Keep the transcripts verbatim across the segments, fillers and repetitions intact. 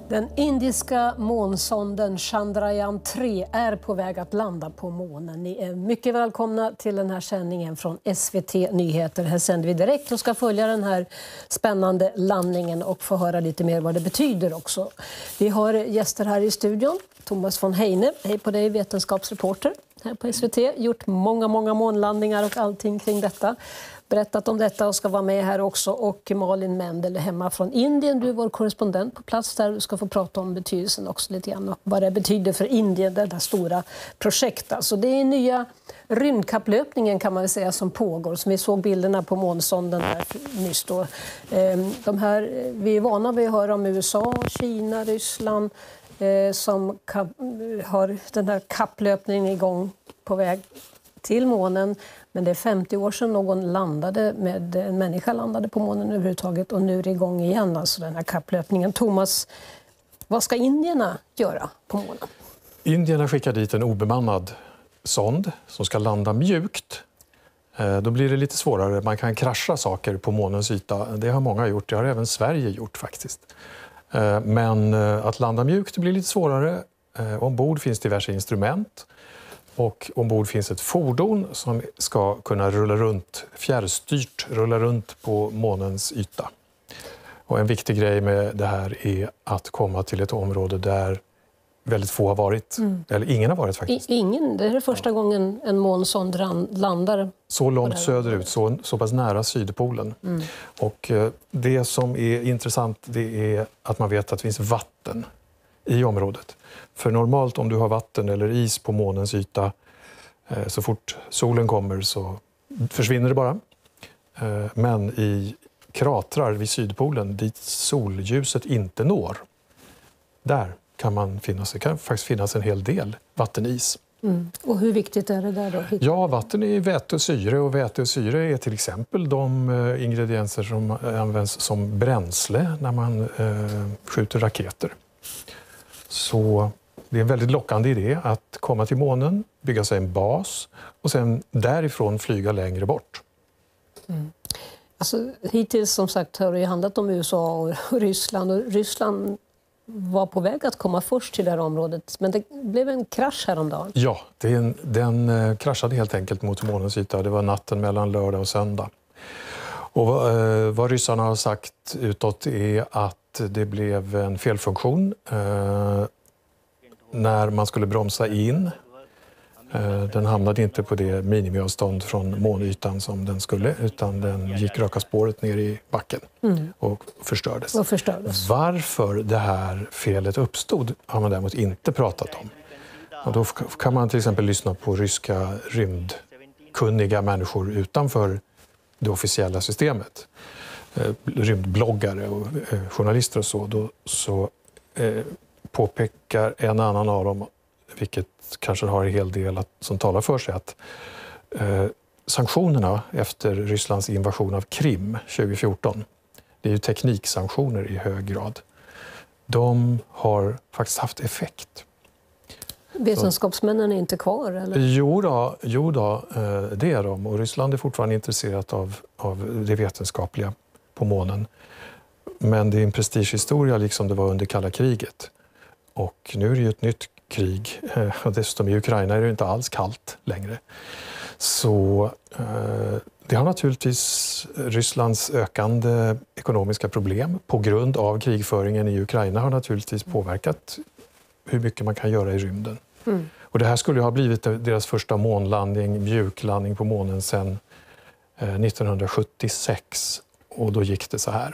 Den indiska månsonden Chandrayaan tre är på väg att landa på månen. Ni är mycket välkomna till den här sändningen från S V T Nyheter. Här sänder vi direkt och ska följa den här spännande landningen och få höra lite mer vad det betyder också. Vi har gäster här i studion. Thomas von Heine, hej på dig, vetenskapsreporter här på S V T. Gjort många, många månlandningar och allting kring detta. Berättat om detta och ska vara med här också. Och Malin Mendel hemma från Indien. Du är vår korrespondent på plats där. Du ska få prata om betydelsen också lite grann. Och vad det betyder för Indien, det där stora projektet. Alltså det är nya rymdkapplöpningen kan man väl säga som pågår. Som vi såg bilderna på månsonden där nyss då. De här, vi är vana vid att höra om U S A, Kina, Ryssland som har den här kapplöpningen igång på väg till månen. Men det är femtio år sedan någon landade med, en människa landade på månen överhuvudtaget och nu är det igång igen, alltså den här kapplöpningen. Thomas, vad ska indierna göra på månen? Indierna skickar dit en obemannad sond som ska landa mjukt. Då blir det lite svårare. Man kan krascha saker på månens yta. Det har många gjort. Det har även Sverige gjort faktiskt. Men att landa mjukt blir lite svårare. Ombord finns diverse instrument. Och ombord finns ett fordon som ska kunna rulla runt, fjärrstyrt rulla runt på månens yta. Och en viktig grej med det här är att komma till ett område där väldigt få har varit, mm. eller ingen har varit faktiskt. I, ingen, det är det första ja. gången en månsond landar. Så långt söderut, så, så pass nära Sydpolen. Mm. Och eh, det som är intressant det är att man vet att det finns vatten i området. För normalt om du har vatten eller is på månens yta eh, så fort solen kommer så försvinner det bara. Eh, men i kratrar vid Sydpolen dit solljuset inte når, där kan man finnas, det kan faktiskt finnas en hel del vattenis. Mm. Och hur viktigt är det där då? Ja, vatten är väte och syre och väte och syre är till exempel de eh, ingredienser som används som bränsle när man eh, skjuter raketer. Så det är en väldigt lockande idé att komma till månen, bygga sig en bas och sen därifrån flyga längre bort. Mm. Alltså, hittills som sagt har det handlat om U S A och Ryssland. Och Ryssland var på väg att komma först till det här området. Men det blev en krasch häromdagen. Ja, den, den kraschade helt enkelt mot månens yta. Det var natten mellan lördag och söndag. Och vad, vad ryssarna har sagt utåt är att det blev en felfunktion eh, när man skulle bromsa in. Eh, den hamnade inte på det minimiavstånd från månytan som den skulle utan den gick raka spåret ner i backen mm. och, förstördes. och förstördes. Varför det här felet uppstod har man däremot inte pratat om. Och då kan man till exempel lyssna på ryska rymdkunniga människor utanför det officiella systemet. Rymdbloggare och eh, journalister och så, då, så eh, påpekar en annan av dem, vilket kanske har en hel del att, som talar för sig, att eh, sanktionerna efter Rysslands invasion av Krim tjugo fjorton, det är ju tekniksanktioner i hög grad, de har faktiskt haft effekt. Vetenskapsmännen är inte kvar? Eller? Jo då, jo då, det är de. Och Ryssland är fortfarande intresserat av, av det vetenskapliga på månen. Men det är en prestigehistoria liksom det var under kalla kriget. Och nu är det ju ett nytt krig. Och dessutom i Ukraina är det inte alls kallt längre. Så det har naturligtvis Rysslands ökande ekonomiska problem på grund av krigföringen i Ukraina har naturligtvis påverkat hur mycket man kan göra i rymden. Mm. Och det här skulle ha blivit deras första månlandning, mjuklandning på månen sedan eh, nittonhundrasjuttiosex. Och då gick det så här.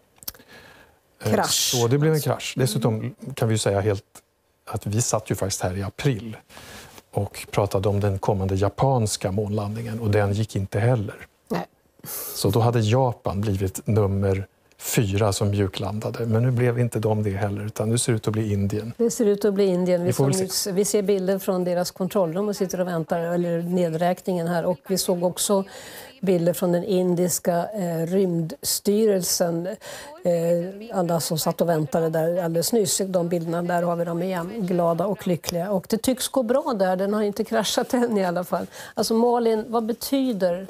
Krasch. Så det blev en krasch. Dessutom kan vi ju säga helt att vi satt ju faktiskt här i april och pratade om den kommande japanska månlandningen och den gick inte heller. Nej. Så då hade Japan blivit nummer fyra som mjuklandade. Men nu blev inte de det heller, utan nu ser det ut att bli Indien. Det ser ut att bli Indien. Vi, vi, se. vi ser bilder från deras kontrollrum och sitter och väntar, eller nedräkningen här. Och vi såg också bilder från den indiska eh, rymdstyrelsen. Eh, alla som satt och väntade där alldeles nyss. De bilderna där har vi dem igen, glada och lyckliga. Och det tycks gå bra där, den har inte kraschat än i alla fall. Alltså Malin, vad betyder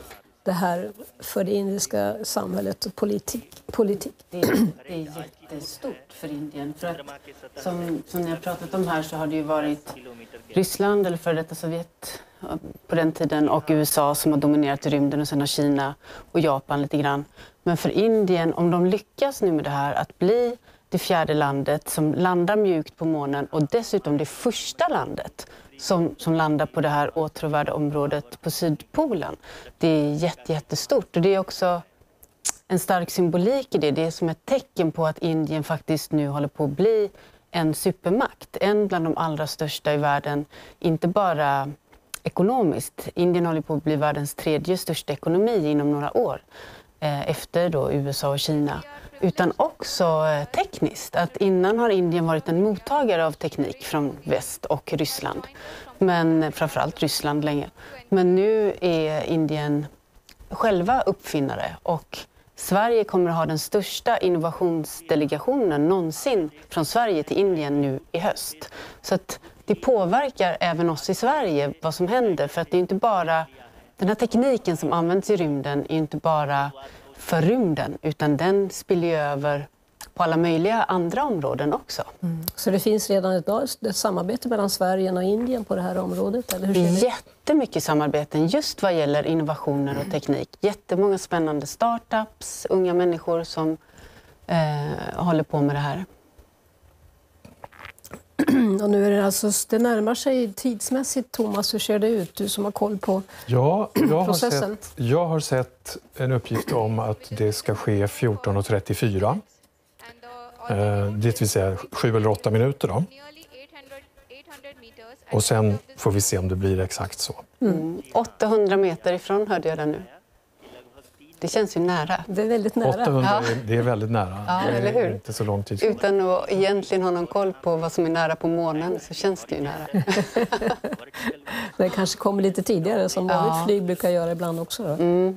det här för det indiska samhället och politik? politik? Det, är, det är jättestort för Indien. För att, som, som ni har pratat om här så har det ju varit Ryssland eller före detta Sovjet på den tiden och U S A som har dominerat i rymden och sen har Kina och Japan lite grann. Men för Indien, om de lyckas nu med det här att bli det fjärde landet som landar mjukt på månen och dessutom det första landet som, som landar på det här åtråvärda området på Sydpolen. Det är jätte, jättestort och det är också en stark symbolik i det. Det är som ett tecken på att Indien faktiskt nu håller på att bli en supermakt. En bland de allra största i världen, inte bara ekonomiskt. Indien håller på att bli världens tredje största ekonomi inom några år eh, efter då U S A och Kina. Utan också eh, tekniskt. Att innan har Indien varit en mottagare av teknik från väst och Ryssland. Men framförallt Ryssland länge. Men nu är Indien själva uppfinnare och Sverige kommer att ha den största innovationsdelegationen någonsin från Sverige till Indien nu i höst. Så att det påverkar även oss i Sverige vad som händer. För att det är inte bara, den här tekniken som används i rymden är inte bara för rymden utan den spiller över på alla möjliga andra områden också. Mm. Så det finns redan ett, ett samarbete mellan Sverige och Indien på det här området? Eller hur ser det? Jättemycket samarbeten just vad gäller innovationer och teknik. Jättemånga spännande startups, unga människor som eh, håller på med det här. Och nu är det alltså, det närmar sig tidsmässigt, Thomas, hur ser det ut? Du som har koll på ja, jag processen. Har sett, jag har sett en uppgift om att det ska ske fjorton trettiofyra. Eh, det vill säga sju eller åtta minuter då. Och sen får vi se om det blir exakt så. Mm. åttahundra meter ifrån hörde jag det nu. Det känns ju nära. Det är väldigt nära. åttahundra, ja. Det är väldigt nära. Ja, det är eller hur? Inte så lång tid. Utan att egentligen ha någon koll på vad som är nära på månen så känns det ju nära. Det kanske kommer lite tidigare som vanligt ja. flyg brukar göra ibland också. Då. Mm.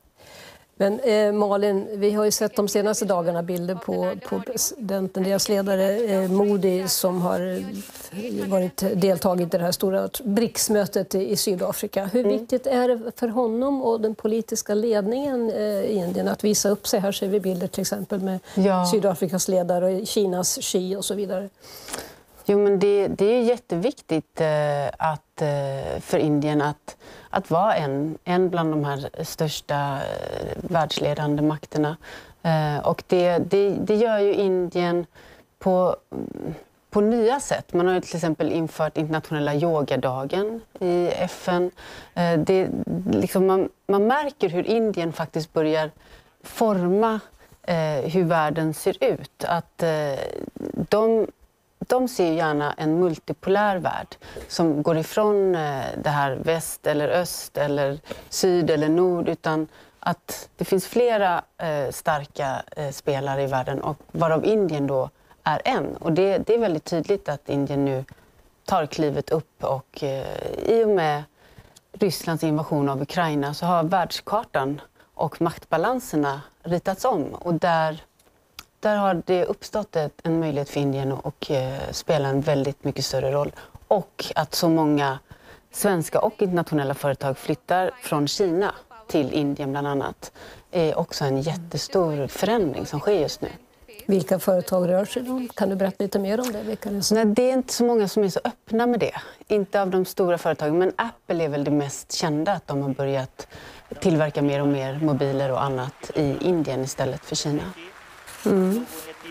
Men eh, Malin, vi har ju sett de senaste dagarna bilder på, på presidenten, deras ledare eh, Modi som har varit deltagit i det här stora B R I C S-mötet i, i Sydafrika. Hur mm. viktigt är det för honom och den politiska ledningen eh, i Indien att visa upp sig? Här ser vi bilder till exempel med ja. Sydafrikas ledare och Kinas Xi och så vidare. Jo, men det, det är jätteviktigt eh, att, eh, för Indien att, att vara en, en bland de här största eh, världsledande makterna. Eh, och det, det, det gör ju Indien på, på nya sätt. Man har ju till exempel infört internationella yogadagen i F N. Eh, det, liksom man, man märker hur Indien faktiskt börjar forma eh, hur världen ser ut. Att eh, de... De ser gärna en multipolär värld som går ifrån det här väst eller öst eller syd eller nord utan att det finns flera eh, starka eh, spelare i världen och varav Indien då är en. Och det, det är väldigt tydligt att Indien nu tar klivet upp och eh, i och med Rysslands invasion av Ukraina så har världskartan och maktbalanserna ritats om och där Där har det uppstått ett, en möjlighet för Indien att och, eh, spela en väldigt mycket större roll. Och att så många svenska och internationella företag flyttar från Kina till Indien bland annat är också en jättestor förändring som sker just nu. Vilka företag rör sig om? Kan du berätta lite mer om det? Vilka det, Nej, det är inte så många som är så öppna med det. Inte av de stora företagen, men Apple är väl det mest kända att de har börjat tillverka mer och mer mobiler och annat i Indien istället för Kina. Mm.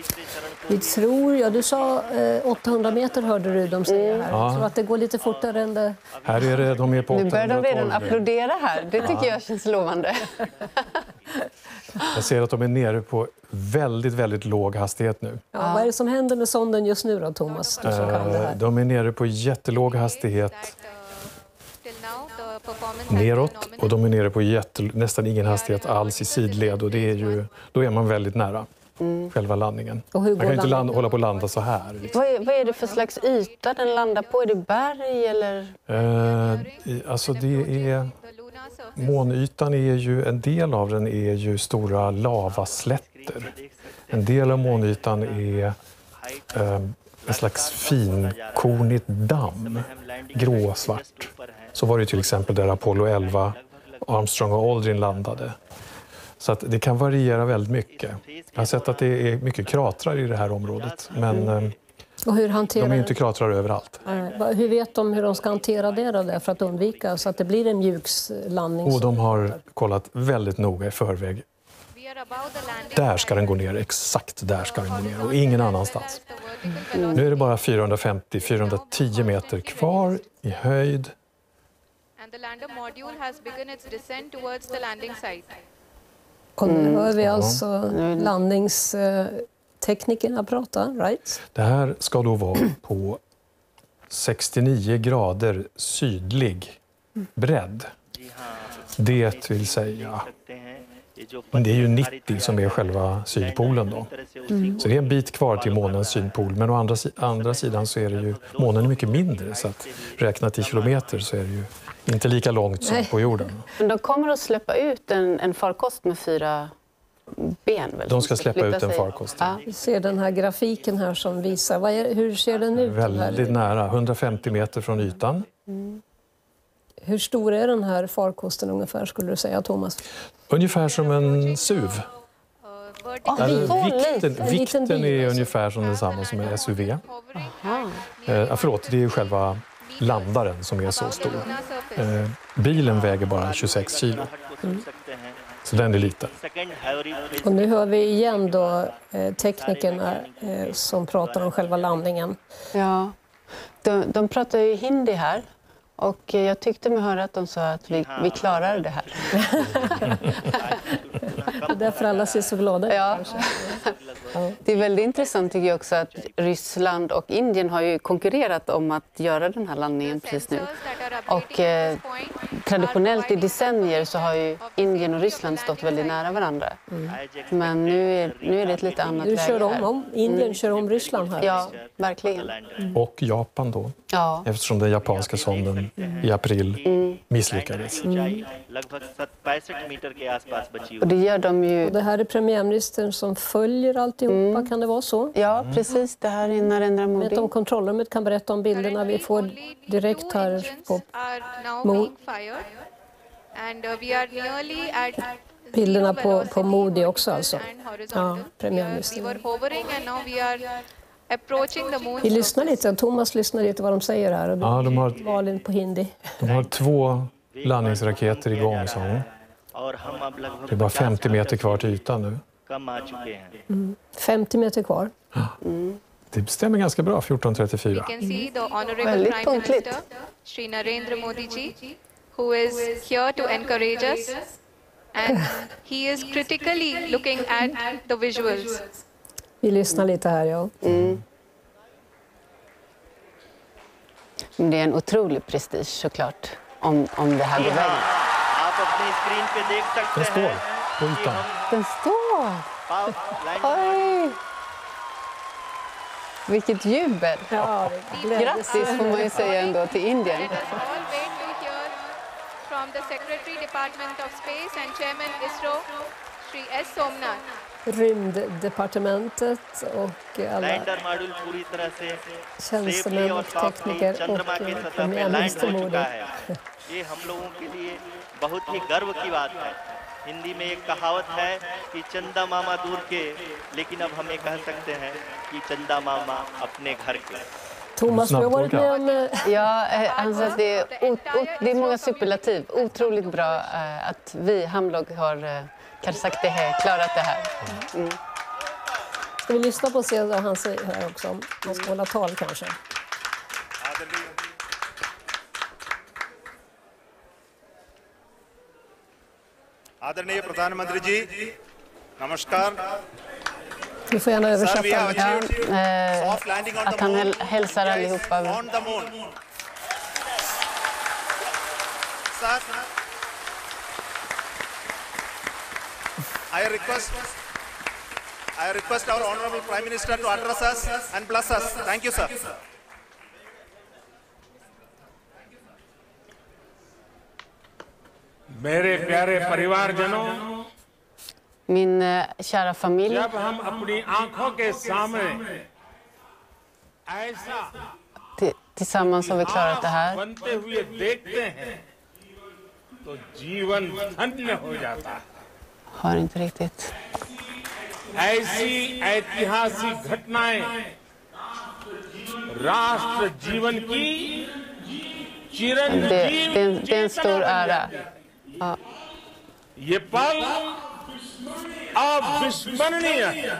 Vi tror, ja du sa eh, åttahundra meter hörde du de säga här. Mm. Så att det går lite fortare än det. Här är det, de är på nu börjar de redan applådera här, det tycker ja. jag känns lovande. Jag ser att de är nere på väldigt, väldigt låg hastighet nu. Ja, ja. Vad är det som händer med sonden just nu då, Thomas? Du som kan det här. De är nere på jättelåg hastighet neråt och de är nere på jätte, nästan ingen hastighet alls i sidled och det är ju, då är man väldigt nära. Mm. Själva landningen. Och hur går man kan ju inte landningen? landa, hålla på att landa så här. Liksom. Vad, är, vad är det för slags yta den landar på? Är det berg eller? Eh, alltså det är... Månytan är ju, en del av den är ju stora lavaslätter. En del av månytan är eh, en slags finkornigt damm, gråsvart. Så var det till exempel där Apollo elva Armstrong och Aldrin landade. Så att det kan variera väldigt mycket. Jag har sett att det är mycket kratrar i det här området, men och hur hanterar de är ju inte kratrar överallt. Hur vet de hur de ska hantera det då där för att undvika så att det blir en mjukslandning? Och de har kollat väldigt noga i förväg. Där ska den gå ner, exakt där ska den gå ner och ingen annanstans. Mm. Nu är det bara fyrahundrafemtio till fyrahundratio meter kvar i höjd. Och nu hör vi alltså landningsteknikerna prata, right? Det här ska då vara på sextionio grader sydlig bredd. Det vill säga, det är ju nittio som är själva sydpolen då. Mm. Så det är en bit kvar till månens sydpol, men å andra, andra sidan så är det ju, månen är mycket mindre, så att räknat i kilometer så är det ju inte lika långt som på jorden. Men de kommer att släppa ut en, en farkost med fyra ben? Väl, de ska släppa ut en farkost. Ja. Vi ser den här grafiken här som visar, vad är, hur ser den ut? Väldigt här? nära, hundrafemtio meter från ytan. Mm. Hur stor är den här farkosten ungefär, skulle du säga, Thomas? Ungefär som en S U V. Oh, Alltså, vikten vikten är ungefär som densamma som en S U V. Eh, förlåt, det är ju själva landaren som är så stor. Eh, bilen väger bara tjugosex kilo. Mm. Så den är liten. Och nu hör vi igen då eh, teknikerna eh, som pratar om själva landningen. Ja, de, de pratar ju hindi här. Och jag tyckte mig höra att de sa att vi, vi klarar det här. Det är därför alla ser så glada. Ja. Det är väldigt intressant tycker jag också att Ryssland och Indien har ju konkurrerat om att göra den här landningen precis nu. Och eh, traditionellt i decennier så har ju Indien och Ryssland stått väldigt nära varandra. Mm. Men nu är, nu är det ett lite annat läge. Du kör om, här. om. Indien mm. kör om Ryssland här. Ja, verkligen. Mm. Och Japan då. Ja. Eftersom den japanska sonden mm. i april mm. misslyckades. Mm. Och det gör de ju... Och det här är premiärministern som följer alltihopa, mm. kan det vara så? Ja, precis. Det här är Narendra Modi. Jag vet om kontrollrummet kan berätta om bilderna vi får direkt här på Mo- bilderna på, på Modi också alltså. Ja, premiärministern. Vi lyssnar lite, Thomas lyssnar lite vad de säger här. Och ja, de har, valen på hindi. De har två landningsraketer igång, sa hon. Det är bara femtio meter kvar till ytan nu. Mm. femtio meter kvar. Mm. Det stämmer ganska bra, fjorton trettiofyra. Mm. Väldigt punktligt. Shri Narendra Modi ji, who is here to encourage us, and he is critically looking at the visuals. Vi lyssnar lite här, ja. Mm. Det är en otrolig prestige såklart om, om det här går vägen. Den står på ytan. Den står! Oj! Vilket jubel! Ja, grattis får man ju säga ändå till Indien. From the Secretary Department of Space and Chairman ISRO, Shri S. Somnath. Rymddepartementet och alla tjänstemän och tekniker och premiärminister Modi. ये हम लोगों के लिए बहुत ही गर्व की बात है। हिंदी में एक कहावत है कि चंदा मामा दूर के, लेकिन अब हम ये कह सकते हैं कि चंदा मामा अपने घर के. Thomas, du har varit med om... Ja, alltså det, är o, o, det är många superlativ. Otroligt bra uh, att vi, Hamlog, har uh, kanske sagt det här, klarat det här. Mm. Ska vi lyssna på och se vad han säger här också? Man ska hålla tal kanske. आदरणीय प्रधानमंत्री जी नमस्कार Du får gärna översätta. Ja, eh, att han häl hälsar allihopa. Sir, I request I request our honorable Prime Minister to address us and bless us. Thank you, sir. मेरे प्यारे परिवारजनों, min uh, kära familj. जब हम अपनी आंखों के सामने ऐसा tillsammans har vi klarat det här. बनते हुए देखते हैं, तो जीवन धन्य हो जाता है। Har inte riktigt. ऐसी ऐतिहासिक घटनाएं राष्ट्र जीवन की Det, चिरंजीव det, är en- det är en stor ära. Ja. ये पल अविस्मरणीय है।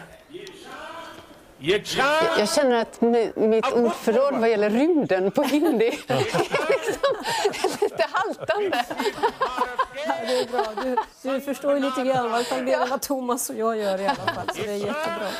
ये क्षण Jag känner att mi- mitt ordförråd vad gäller rymden på hindi är liksom lite haltande. Ja, det är bra. Du, du förstår ju lite grann vad, ja. vad Thomas och jag gör i alla fall, så det är jättebra.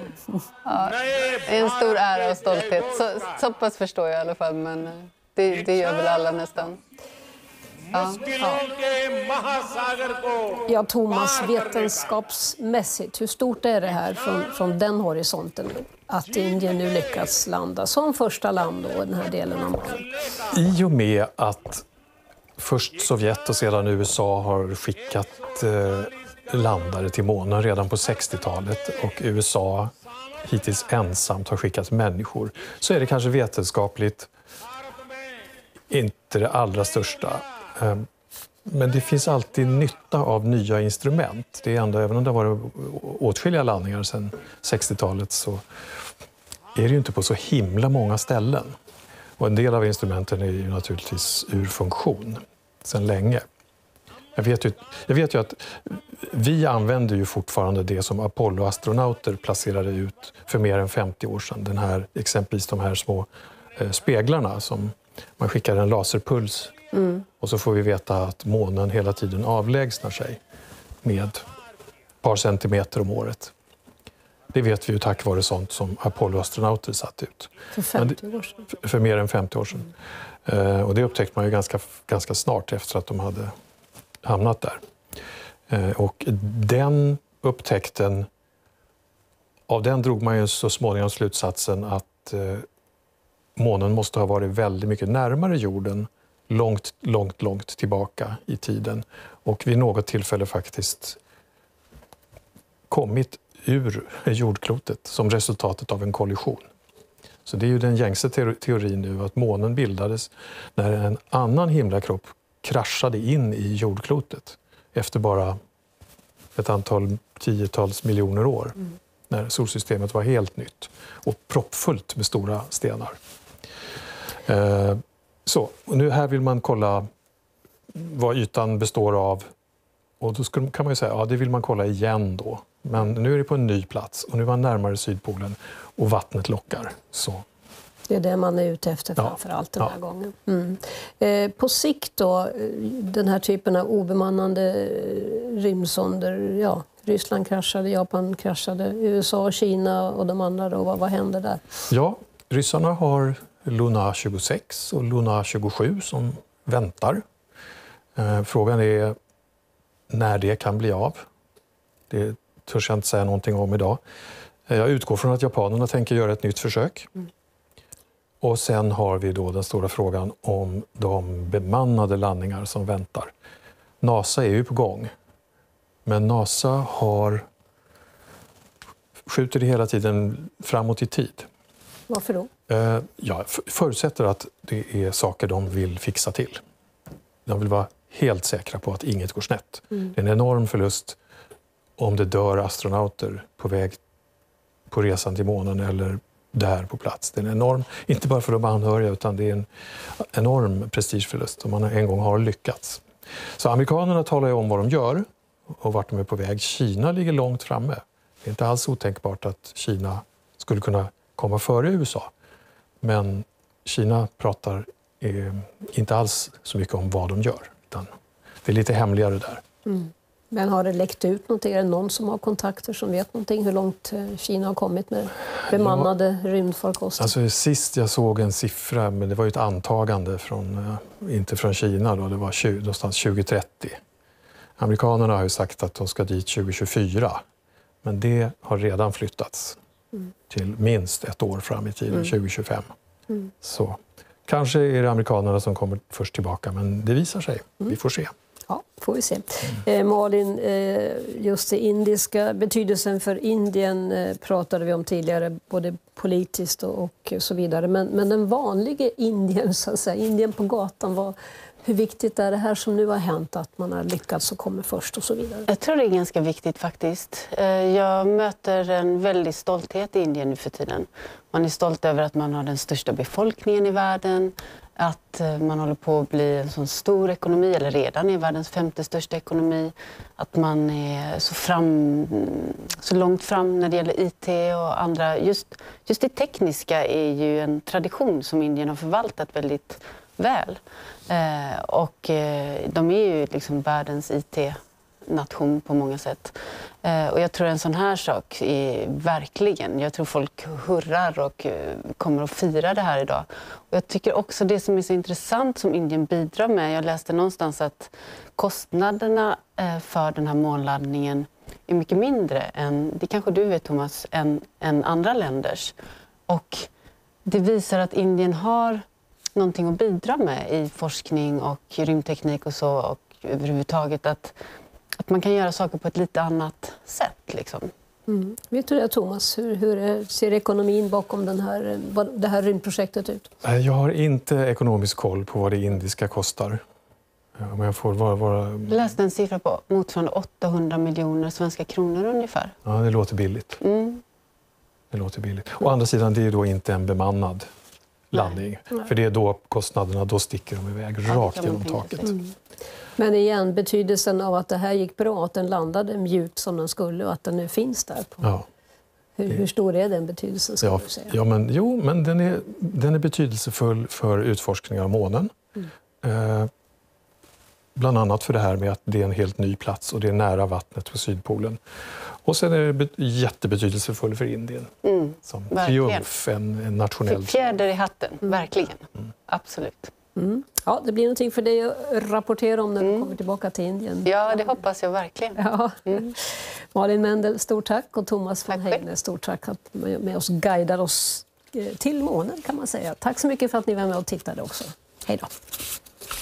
Det är en stor ära och stolthet. Så, så pass förstår jag i alla fall, men eh, det, det gör väl alla nästan. मुश्किलों के महासागर को Ja, Thomas, vetenskapsmässigt, hur stort är det här från, från den horisonten att Indien nu lyckats landa som första land då, i den här delen av månen? I och med att först Sovjet och sedan U S A har skickat eh, landare till månen redan på sextiotalet och U S A hittills ensamt har skickat människor, så är det kanske vetenskapligt inte det allra största. Eh, Men det finns alltid nytta av nya instrument. Det är ändå, även om det har varit åtskilliga landningar sedan sextiotalet, så är det ju inte på så himla många ställen. Och en del av instrumenten är ju naturligtvis ur funktion sedan länge. Jag vet ju, jag vet ju att vi använder ju fortfarande det som Apollo-astronauter placerade ut för mer än femtio år sedan. Den här, exempelvis de här små eh, speglarna som man skickar en laserpuls. Mm. Och så får vi veta att månen hela tiden avlägsnar sig med ett par centimeter om året. Det vet vi ju tack vare sånt som Apollo-astronauter satt ut. För femtio år sedan. För, för mer än femtio år sedan. Mm. Uh, och det upptäckte man ju ganska, ganska snart efter att de hade hamnat där. Uh, och den upptäckten, av den drog man ju så småningom slutsatsen att uh, månen måste ha varit väldigt mycket närmare jorden långt, långt, långt tillbaka i tiden. Och vid något tillfälle faktiskt kommit ur jordklotet som resultatet av en kollision. Så det är ju den gängse teorin nu att månen bildades när en annan himlakropp kraschade in i jordklotet efter bara ett antal tiotals miljoner år. Mm. När solsystemet var helt nytt och proppfullt med stora stenar. Eh, Så, och nu här vill man kolla vad ytan består av, och då skulle, kan man ju säga ja, det vill man kolla igen då. Men nu är det på en ny plats och nu är man närmare Sydpolen och vattnet lockar. Så. Det är det man är ute efter framför allt den här ja. gången. Mm. Eh, på sikt då, den här typen av obemannade rymdsonder, ja, Ryssland kraschade, Japan kraschade, U S A, Kina och de andra då, vad, vad händer där? Ja, ryssarna har Luna tjugosex och Luna tjugosju som väntar. Eh, frågan är när det kan bli av. Det törs jag inte säga någonting om idag. Eh, jag utgår från att japanerna tänker göra ett nytt försök. Mm. Och sen har vi då den stora frågan om de bemannade landningar som väntar. NASA är ju på gång. Men NASA har skjuter det hela tiden framåt i tid. Varför då? Jag förutsätter att det är saker de vill fixa till. De vill vara helt säkra på att inget går snett. Mm. Det är en enorm förlust om det dör astronauter på väg på resan till månen eller där på plats. Det är en enorm, inte bara för de anhöriga, utan det är en enorm prestigeförlust om man en gång har lyckats. Så amerikanerna talar ju om vad de gör och vart de är på väg. Kina ligger långt framme. Det är inte alls otänkbart att Kina skulle kunna komma före U S A. Men Kina pratar eh, inte alls så mycket om vad de gör. Utan det är lite hemligare där. Mm. Men har det läckt ut någonting? Är det någon som har kontakter som vet någonting hur långt Kina har kommit med bemannade ja, rymdfarkoster? Alltså, sist jag såg en siffra, men det var ju ett antagande från, inte från Kina, då, det var tjugo, någonstans tjugo trettio. Amerikanerna har ju sagt att de ska dit tjugo tjugofyra. Men det har redan flyttats mm. till minst ett år fram i tiden, mm. tjugo tjugofem. Mm. Så kanske är det amerikanerna som kommer först tillbaka, men det visar sig. Mm. Vi får se. Ja, får vi se. Mm. Eh, Malin, eh, just det indiska betydelsen för Indien eh, pratade vi om tidigare, både politiskt och, och så vidare. Men, men den vanliga Indien, så att säga, Indien på gatan, var, Hur viktigt är det här som nu har hänt, att man har lyckats och kommer först och så vidare? Jag tror det är ganska viktigt faktiskt. Jag möter en väldig stolthet i Indien nu för tiden. Man är stolt över att man har den största befolkningen i världen, att man håller på att bli en sån stor ekonomi, eller redan är världens femte största ekonomi. Att man är så, fram, så långt fram när det gäller I T och andra. Just, just det tekniska är ju en tradition som Indien har förvaltat väldigt väl. Eh, och eh, de är ju liksom världens I T-nation på många sätt. Eh, och jag tror en sån här sak är verkligen, jag tror folk hurrar och eh, kommer att fira det här idag. Och jag tycker också det som är så intressant som Indien bidrar med, jag läste någonstans att kostnaderna eh, för den här månladdningen är mycket mindre än, det kanske du vet Thomas, än, än andra länders. Och det visar att Indien har någonting att bidra med i forskning och rymdteknik och så, och överhuvudtaget att, att man kan göra saker på ett lite annat sätt. Liksom. Mm. Vet du det, Thomas? Hur, hur ser ekonomin bakom den här, det här rymdprojektet ut? Jag har inte ekonomisk koll på vad det indiska kostar. Om jag får vara, vara... Jag läste en siffra på motsvarande åttahundra miljoner svenska kronor ungefär. Ja, det låter billigt. Mm. Det låter billigt. Å andra sidan, det är då inte en bemannad landning. Nej. För det är då kostnaderna, då sticker de iväg ja, rakt genom taket. Mm. Men igen, betydelsen av att det här gick bra, att den landade mjukt som den skulle och att den nu finns där. På. Ja. Hur, hur stor är den betydelsen? Ska ja, du säga? Ja, men, jo, men den är, den är betydelsefull för utforskning av månen. Mm. Eh, bland annat för det här med att det är en helt ny plats och det är nära vattnet på Sydpolen. Och sen är det jättebetydelsefull för Indien. Mm, som triumf, en, en nationell... Fjäder i hatten, mm. verkligen. Mm. Absolut. Mm. Ja, det blir någonting för dig att rapportera om när du mm. kommer tillbaka till Indien. Ja, det hoppas jag verkligen. Ja. Mm. Malin Mendel, stort tack. Och Thomas von Hegne, stort tack att med oss guidar oss till månen kan man säga. Tack så mycket för att ni var med och tittade också. Hej då.